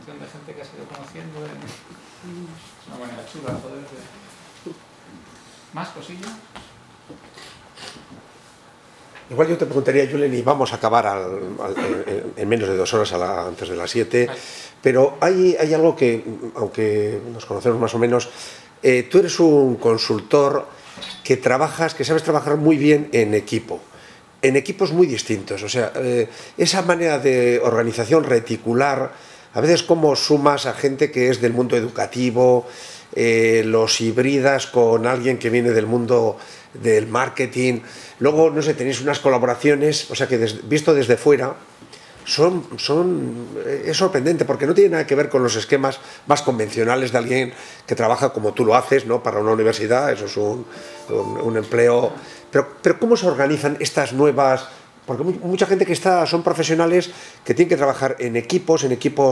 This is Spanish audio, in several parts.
función de gente que has ido conociendo. Es una manera chula, joder. ¿Más cosillas? Igual yo te preguntaría, Julen, y vamos a acabar en menos de 2 horas antes de las 7, pero hay algo que, aunque nos conocemos más o menos, tú eres un consultor que sabes trabajar muy bien en equipos muy distintos. O sea, esa manera de organización reticular, a veces cómo sumas a gente que es del mundo educativo, los hibridas con alguien que viene del mundo del marketing. Luego, no sé, tenéis unas colaboraciones, o sea que visto desde fuera, es sorprendente porque no tiene nada que ver con los esquemas más convencionales de alguien que trabaja como tú lo haces, ¿no? Para una universidad, eso es un empleo. Pero ¿cómo se organizan estas nuevas? Porque mucha gente que son profesionales que tienen que trabajar en equipos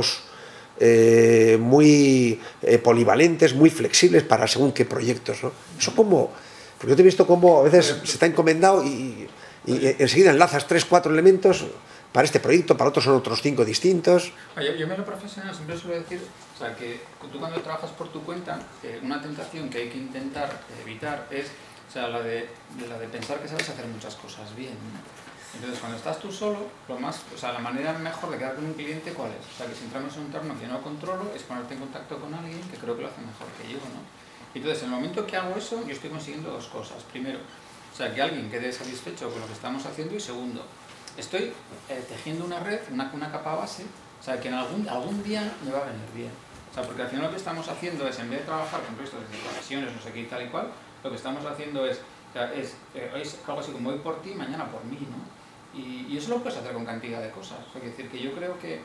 muy polivalentes, muy flexibles para según qué proyectos, ¿no? Eso como... Porque yo te he visto cómo a veces se está encomendado y enseguida enlazas 3, 4 elementos para este proyecto, para otros son otros 5 distintos. Yo me lo profesional siempre suelo decir, o sea, que tú cuando trabajas por tu cuenta, una tentación que hay que intentar evitar es, o sea, la de pensar que sabes hacer muchas cosas bien, ¿no? Entonces, cuando estás tú solo, la manera mejor de quedar con un cliente, ¿cuál es? O sea, que si entramos en un entorno que no controlo, es ponerte en contacto con alguien que creo que lo hace mejor que yo, ¿no? Entonces, en el momento que hago eso, yo estoy consiguiendo 2 cosas. Primero, o sea, que alguien quede satisfecho con lo que estamos haciendo, y segundo, estoy tejiendo una red, una capa base, o sea, que en algún día me va a venir bien. O sea, porque al final lo que estamos haciendo es, en vez de trabajar con proyectos de conexiones, no sé qué y tal y cual, lo que estamos haciendo es algo así como hoy por ti, mañana por mí, ¿no? Y eso lo puedes hacer con cantidad de cosas. O sea, decir que yo creo que,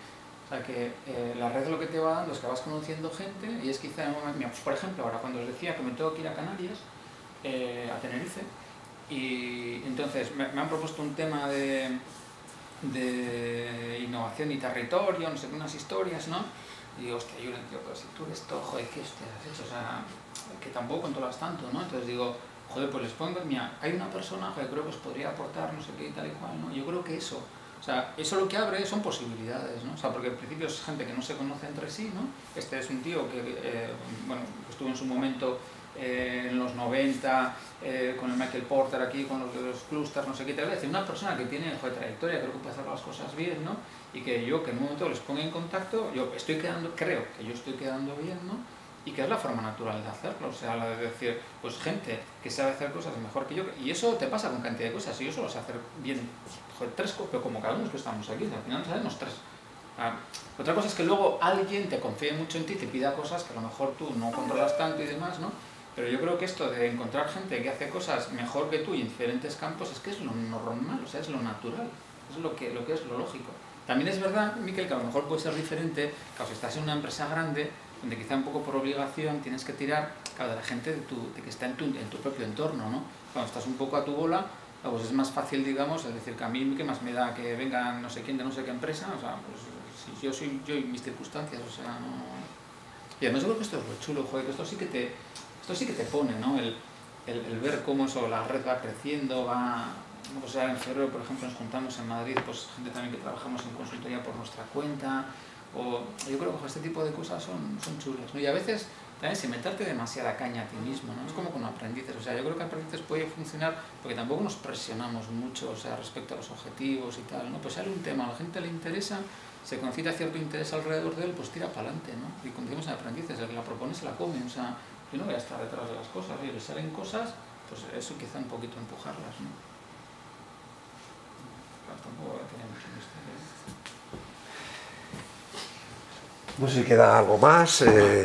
la red lo que te va dando es que vas conociendo gente, y es quizá, por ejemplo, ahora cuando os decía que me tengo que ir a Canarias, a Tenerife, y entonces me han propuesto un tema de innovación y territorio, no sé qué, unas historias, ¿no? Y digo, hostia, yo tío, pero si tú eres todo, joder, ¿qué hostias has hecho? O sea, que tampoco controlas tanto, ¿no? Entonces digo, joder, pues les pongo, mira, hay una persona que creo que os podría aportar no sé qué y tal y cual, ¿no? Yo creo que eso, o sea, eso lo que abre son posibilidades, ¿no? O sea, porque en principio es gente que no se conoce entre sí, ¿no? Este es un tío que, bueno, estuvo en su momento en los 90 con el Michael Porter aquí, con los clusters, no sé qué, tal vez, una persona que tiene, joder, trayectoria, creo que puede hacer las cosas bien, ¿no? Y que yo, que en un momento les ponga en contacto, creo que yo estoy quedando bien, ¿no? Y que es la forma natural de hacerlo, o sea, la de decir, pues gente que sabe hacer cosas mejor que yo, y eso te pasa con cantidad de cosas, y yo solo sé hacer bien, joder, 3 cosas, pero como cada uno que estamos aquí, al final sabemos 3. Otra cosa es que luego alguien te confíe mucho en ti, te pida cosas que a lo mejor tú no controlas tanto y demás, ¿no? Pero yo creo que esto de encontrar gente que hace cosas mejor que tú y en diferentes campos es que es lo normal, o sea, es lo natural, es lo que es lo lógico. También es verdad, Miquel, que a lo mejor puede ser diferente, claro, si estás en una empresa grande, donde quizá un poco por obligación tienes que tirar, claro, de la gente de que está en tu propio entorno, ¿no? Cuando estás un poco a tu bola, pues es más fácil, digamos, es decir, que a mí, ¿qué más me da que vengan no sé quién de no sé qué empresa? O sea, pues si yo soy yo y mis circunstancias, o sea, no... Y además yo creo que esto es lo chulo, joder, que esto sí que te pone, ¿no? El ver cómo eso, la red va creciendo, o sea, en febrero, por ejemplo, nos juntamos en Madrid, pues gente también que trabajamos en consultoría por nuestra cuenta, o yo creo que este tipo de cosas son chulas, ¿no? Y a veces también sin meterte demasiada caña a ti mismo, ¿no? Es como con aprendices, o sea, yo creo que aprendices puede funcionar porque tampoco nos presionamos mucho, o sea, respecto a los objetivos y tal, ¿no? Pues sale un tema, a la gente le interesa, se concita cierto interés alrededor de él, pues tira para adelante, ¿no? Y como decimos en aprendices, el que la propone se la come, o sea, yo no voy a estar detrás de las cosas, y le salen cosas, pues eso quizá un poquito empujarlas, ¿no? Claro, tampoco voy a tener mucho misterio. No sé si queda algo más.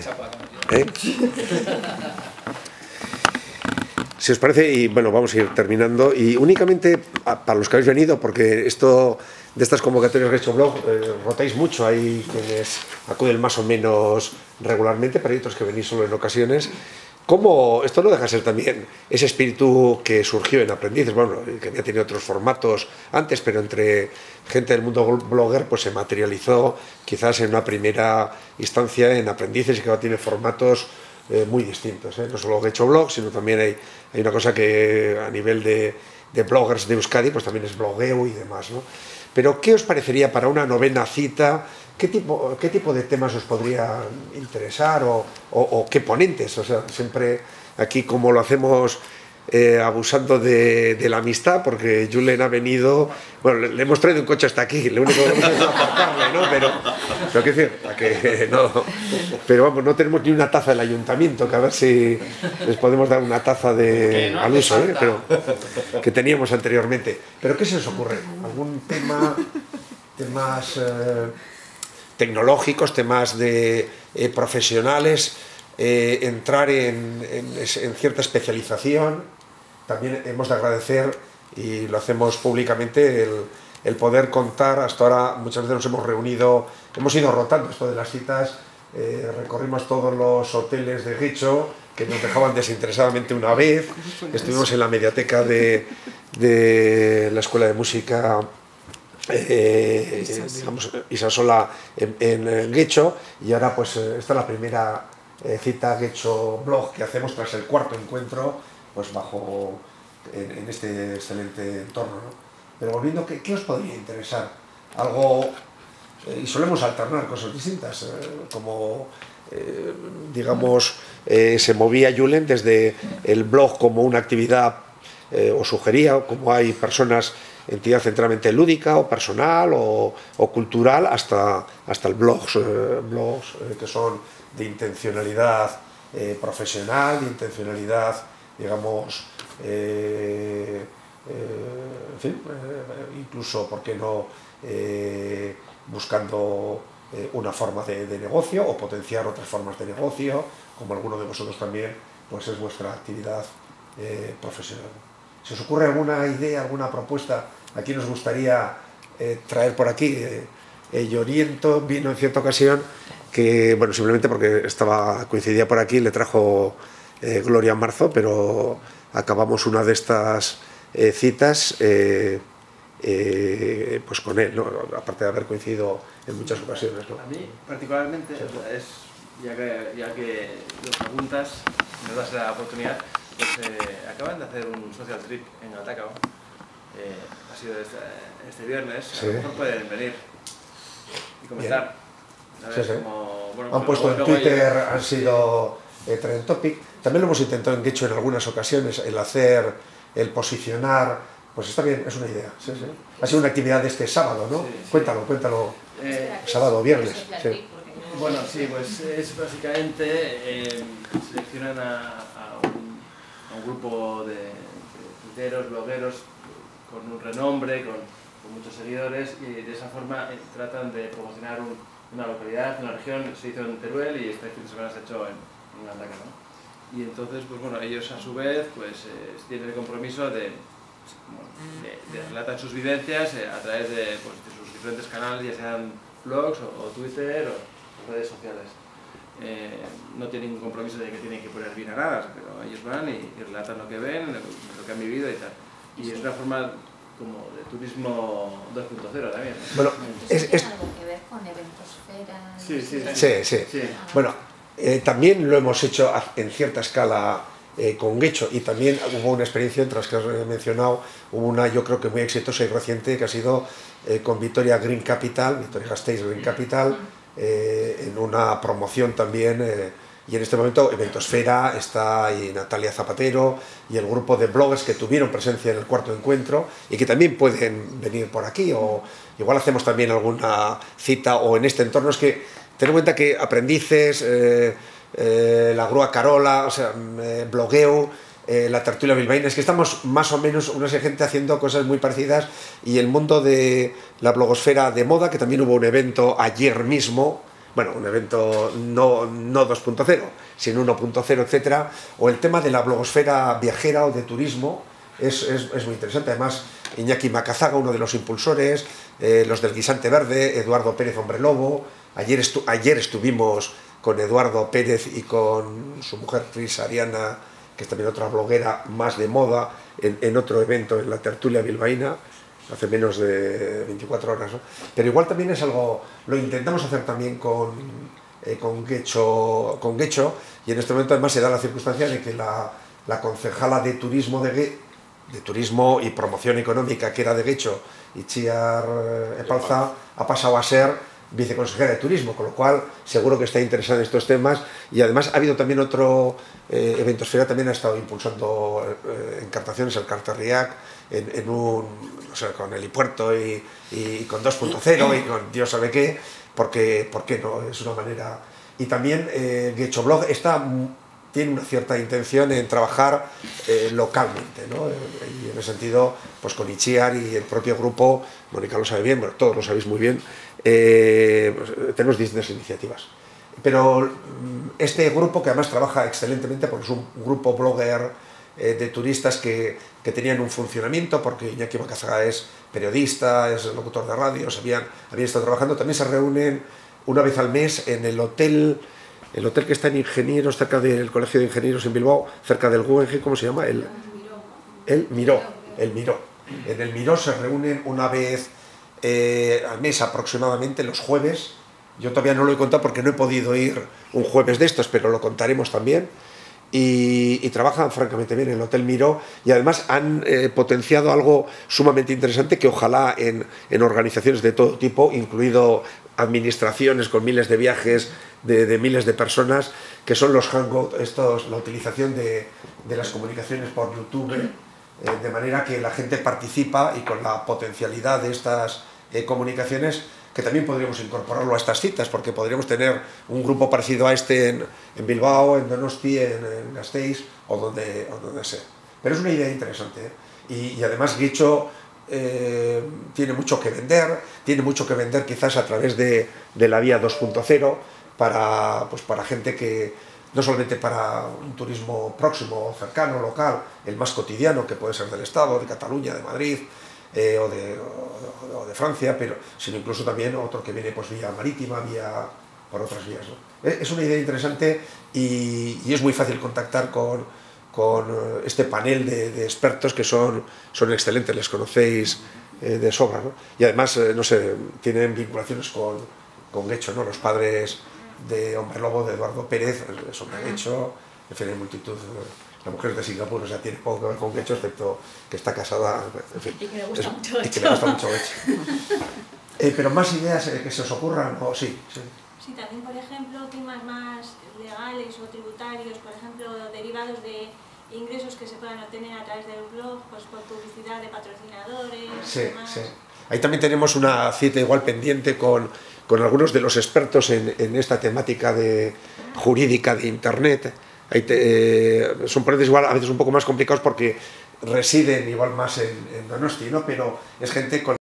Si os parece, y bueno, vamos a ir terminando. Y únicamente para los que habéis venido, porque esto de estas convocatorias de Hecho Blog rotáis mucho, hay quienes acuden más o menos regularmente, pero hay otros que venís solo en ocasiones. ¿Cómo esto no deja de ser también ese espíritu que surgió en Aprendices? Bueno, que había tenido otros formatos antes, pero entre gente del mundo blogger pues se materializó quizás en una primera instancia en Aprendices, y que ahora tiene formatos muy distintos, ¿eh? No solo Hecho Blog, sino también hay una cosa que a nivel de bloggers de Euskadi pues también es blogueo y demás, ¿no? Pero ¿qué os parecería para una 9ª cita ¿qué tipo de temas os podría interesar o qué ponentes? O sea, siempre aquí como lo hacemos abusando de la amistad, porque Julen ha venido, bueno, le hemos traído un coche hasta aquí, lo único que hemos hecho es aparcarle, ¿no? Pero qué decir, que no, pero vamos, no tenemos ni una taza del ayuntamiento, que a ver si les podemos dar una taza al uso, pero que teníamos anteriormente. Pero ¿qué se os ocurre? ¿Algún temas tecnológicos, temas profesionales, entrar en cierta especialización? También hemos de agradecer, y lo hacemos públicamente, el poder contar. Hasta ahora muchas veces nos hemos reunido, hemos ido rotando esto de las citas, recorrimos todos los hoteles de Guecho, que nos dejaban desinteresadamente una vez, estuvimos en la mediateca de la Escuela de Música digamos, Isasola en Guecho, y ahora pues esta es la primera cita Guecho Blog que hacemos tras el cuarto encuentro, pues en este excelente entorno, ¿no? Pero volviendo, ¿qué os podría interesar? Algo, y solemos alternar cosas distintas, como digamos, se movía Julen desde el blog como una actividad, o sugería, como hay personas, entidad centralmente lúdica o personal o cultural, hasta el blogs que son de intencionalidad profesional, de intencionalidad, digamos, en fin, incluso, ¿por qué no?, buscando una forma de negocio o potenciar otras formas de negocio, como alguno de vosotros también, pues es vuestra actividad profesional. ¿Se os ocurre alguna idea, alguna propuesta? Aquí nos gustaría traer por aquí. Lloriento vino en cierta ocasión, que, bueno, simplemente porque coincidía por aquí, le trajo Gloria en marzo, pero acabamos una de estas citas pues con él, ¿no? Aparte de haber coincidido en muchas ocasiones, ¿no? A mí, particularmente, sí. Ya que lo preguntas, me das la oportunidad, pues acaban de hacer un social trip en Galdakao, ha sido este viernes, sí. A lo mejor pueden venir y comentar. Sí, sí. Bueno, han puesto en Twitter, han sido trending topic. También lo hemos intentado en Guecho en algunas ocasiones, el posicionar, pues está bien, es una idea. Sí, sí. Ha sido una actividad de este sábado, ¿no? Sí, sí. Cuéntalo. Sábado o viernes. Sí. Bueno, sí, pues es básicamente seleccionan a un grupo de tuiteros, blogueros con un renombre, con muchos seguidores, y de esa forma tratan de promocionar una localidad, una región. Se hizo en Teruel y este fin de semana se ha hecho en Galdakao, ¿no? Y entonces, pues bueno, ellos a su vez pues tienen el compromiso de relatar sus vivencias a través de sus diferentes canales, ya sean blogs o Twitter o redes sociales. No tienen ningún compromiso de que tienen que poner bien a nada, pero ellos van y relatan lo que ven, lo que han vivido y tal. Y es una forma como de turismo 2.0 también, ¿no? Bueno, ¿Tiene algo que ver con Eventosfera? Sí. Bueno, también lo hemos hecho en cierta escala con Guecho, y también hubo una experiencia entre las que os he mencionado, hubo una, yo creo que muy exitosa y reciente, que ha sido con Vitoria Green Capital, Vitoria Gasteiz Green Capital, en una promoción también, y en este momento Eventosfera está ahí, Natalia Zapatero y el grupo de bloggers que tuvieron presencia en el cuarto encuentro y que también pueden venir por aquí, o igual hacemos también alguna cita o en este entorno. Es que ten en cuenta que aprendices, la grúa Carola, o sea, blogueo, la tertulia bilbaína, es que estamos más o menos una gente haciendo cosas muy parecidas, y el mundo de la blogosfera de moda, que también hubo un evento ayer mismo, bueno, un evento no 2.0, sino 1.0, etcétera, o el tema de la blogosfera viajera o de turismo, es muy interesante. Además, Iñaki Macazaga, uno de los impulsores, los del Guisante Verde, Eduardo Pérez Hombrelobo, ayer estuvimos con Eduardo Pérez y con su mujer Cris Ariana, que es también otra bloguera más de moda, en otro evento en la tertulia bilbaína, hace menos de 24 horas, ¿no? Pero igual también es algo, lo intentamos hacer también con Guecho, y en este momento además se da la circunstancia de que la concejala de turismo de turismo y promoción económica, que era de Guecho, Itziar Epalza, ha pasado a ser viceconsejera de Turismo, con lo cual seguro que está interesada en estos temas. Y además ha habido también otro Eventosfera, también ha estado impulsando encartaciones, el Carterriac, o sea, con Helipuerto y con 2.0 y con Dios sabe qué, porque ¿por qué no? Es una manera. Y también Getxoblog tiene una cierta intención en trabajar localmente, ¿no? Y en ese sentido, pues con Itziar y el propio grupo, Mónica lo sabe bien, bueno, todos lo sabéis muy bien, pues, tenemos distintas iniciativas. Pero este grupo, que además trabaja excelentemente, porque es un grupo blogger de turistas que tenían un funcionamiento, porque Iñaki Macazaga es periodista, es locutor de radio, habían estado trabajando, también se reúnen una vez al mes en el hotel que está en Ingenieros, cerca del Colegio de Ingenieros en Bilbao, cerca del Guggenheim, ¿cómo se llama? El Miró. En el Miró se reúnen una vez al mes aproximadamente, los jueves. Yo todavía no lo he contado porque no he podido ir un jueves de estos, pero lo contaremos también. Y trabajan francamente bien en el Hotel Miró, y además han potenciado algo sumamente interesante que ojalá en organizaciones de todo tipo, incluido administraciones con miles de viajes de miles de personas, que son los Hangout, la utilización de las comunicaciones por YouTube, de manera que la gente participa, y con la potencialidad de estas comunicaciones, que también podríamos incorporarlo a estas citas, porque podríamos tener un grupo parecido a este en Bilbao, en Donosti, en Gasteiz o donde sea. Pero es una idea interesante, ¿eh? Y además Getxo tiene mucho que vender quizás a través de la vía 2.0 para gente que, no solamente para un turismo próximo, cercano, local, el más cotidiano, que puede ser del Estado, de Cataluña, de Madrid, o de Francia, sino incluso también otro que viene pues vía marítima, por otras vías, ¿no? Es una idea interesante, y es muy fácil contactar con este panel de expertos que son excelentes, les conocéis de sobra, ¿no? Y además, no sé, tienen vinculaciones con Getxo, ¿no? Los padres de Hombre Lobo, de Eduardo Pérez, son de Getxo, en fin, hay multitud. La mujer de Singapur, o sea, tiene poco que ver con Getxo, excepto que está casada, en fin. Y que le gusta mucho Getxo. Y que le gusta mucho Getxo. Pero más ideas que se os ocurran, o sí. Sí, también, por ejemplo, temas más legales o tributarios, por ejemplo, derivados de ingresos que se puedan obtener a través del blog, pues por publicidad de patrocinadores. Sí, demás. sí. Ahí también tenemos una cita igual pendiente con algunos de los expertos en esta temática jurídica de Internet. Son proyectos igual a veces un poco más complicados porque residen igual más en Donosti, ¿no? Pero es gente con